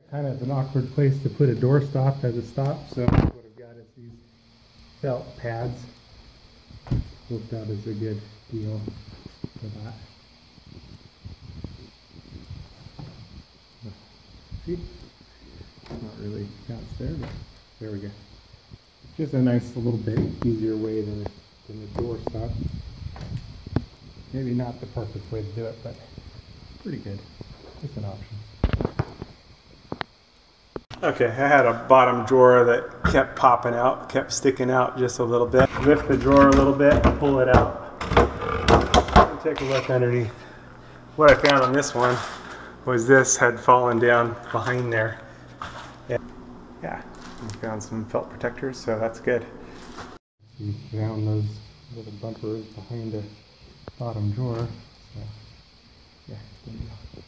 kind of an awkward place to put a doorstop as a stop, so what I've got is these felt pads. Looked out as a good deal for that. See? Not really counts there, but there we go. Just a nice little bit easier way than the doorstop. Maybe not the perfect way to do it, but pretty good. Just an option. Okay, I had a bottom drawer that kept popping out, kept sticking out just a little bit. Lift the drawer a little bit, pull it out, and take a look underneath. What I found on this one was this had fallen down behind there. Yeah, I found some felt protectors, so that's good. You found those little bumpers behind the bottom drawer, so yeah, good deal.